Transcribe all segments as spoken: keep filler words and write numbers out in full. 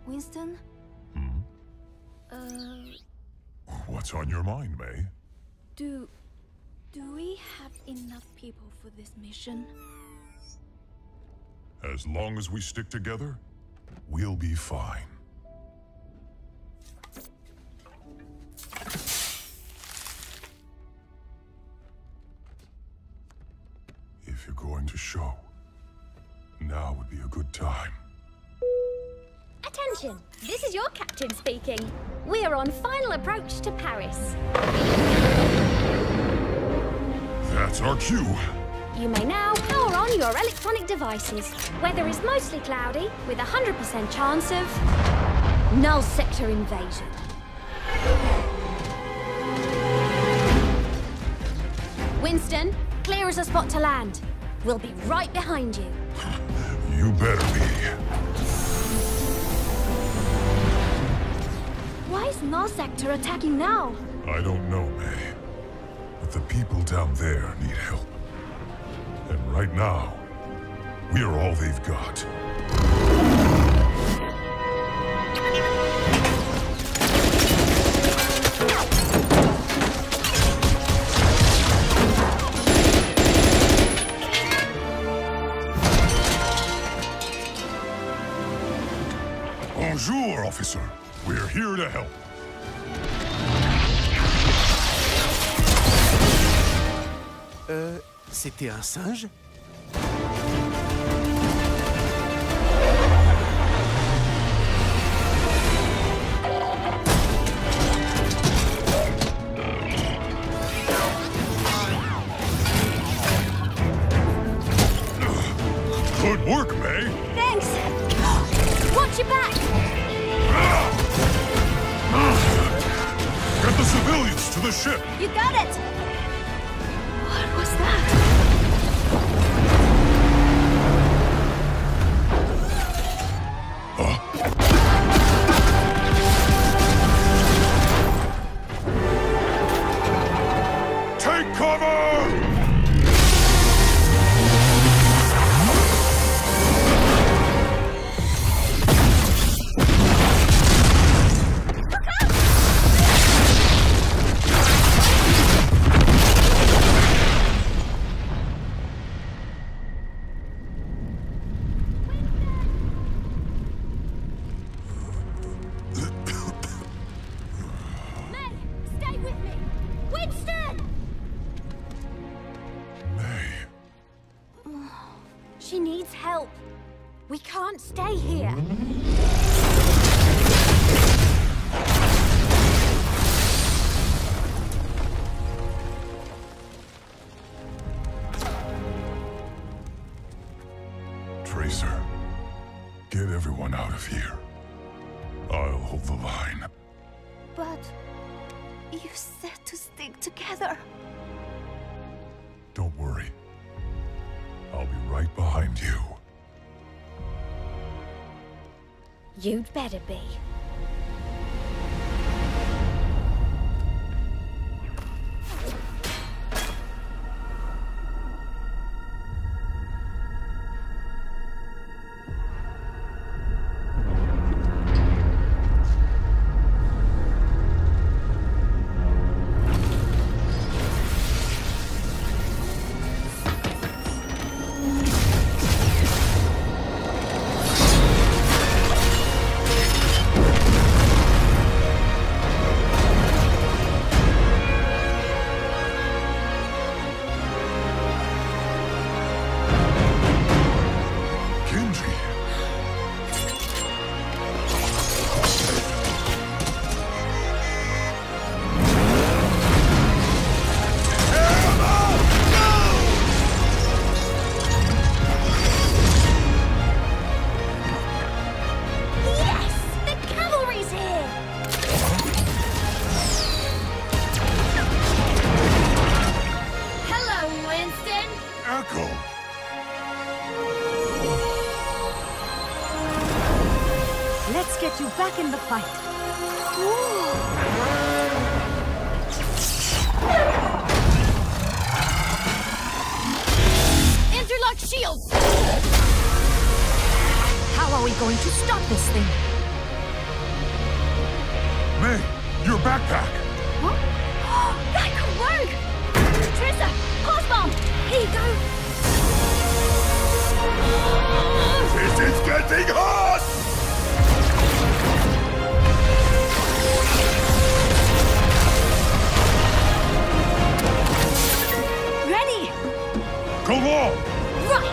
Winston? Hmm? Uh... What's on your mind, May? Do... do we have enough people for this mission? As long as we stick together, we'll be fine. If you're going to show, now would be a good time. Attention! This is your captain speaking. We are on final approach to Paris. That's our cue. You may now power on your electronic devices. Weather is mostly cloudy, with a one hundred percent chance of... null sector invasion. Winston, clear as a spot to land. We'll be right behind you. You better be. Why is Null Sector attacking now? I don't know, May. But the people down there need help. And right now, we are all they've got. Bonjour, officer. We're here to help. Euh, c'était un singe? Good work, May. Thanks! Watch your back! Get the civilians to the ship. You got it! What was that? Huh? Take cover! She needs help. We can't stay here. Tracer, get everyone out of here. I'll hold the line. But... you said to stick together. Don't worry. I'll be right behind you. You'd better be. Let's get you back in the fight. Interlock shields! How are we going to stop this thing? May, your backpack! What? That could work! Trissa, pulse bomb! Here you go! This is getting hot! Ready! Come on! Right!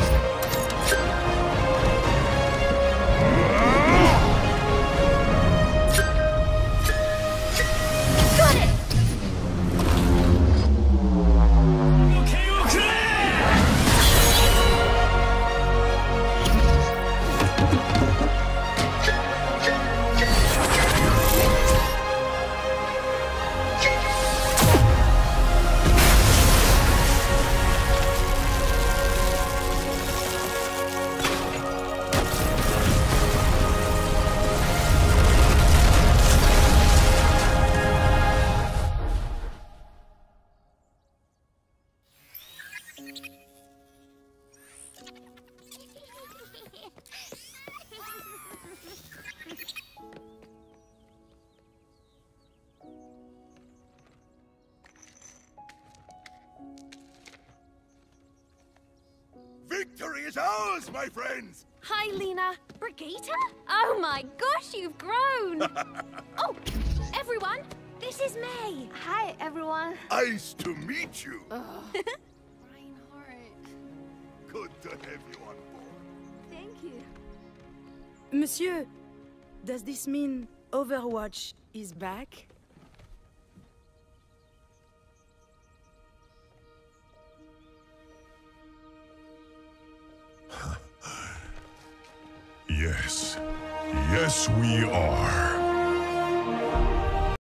Got it! Okay, okay! Victory is ours, my friends! Hi, Lena. Brigitte? Oh my gosh, you've grown! Oh, everyone, this is May. Hi, everyone. Nice to meet you. Reinhardt. Good to have you on board. Thank you. Monsieur, does this mean Overwatch is back? Yes. Yes, we are.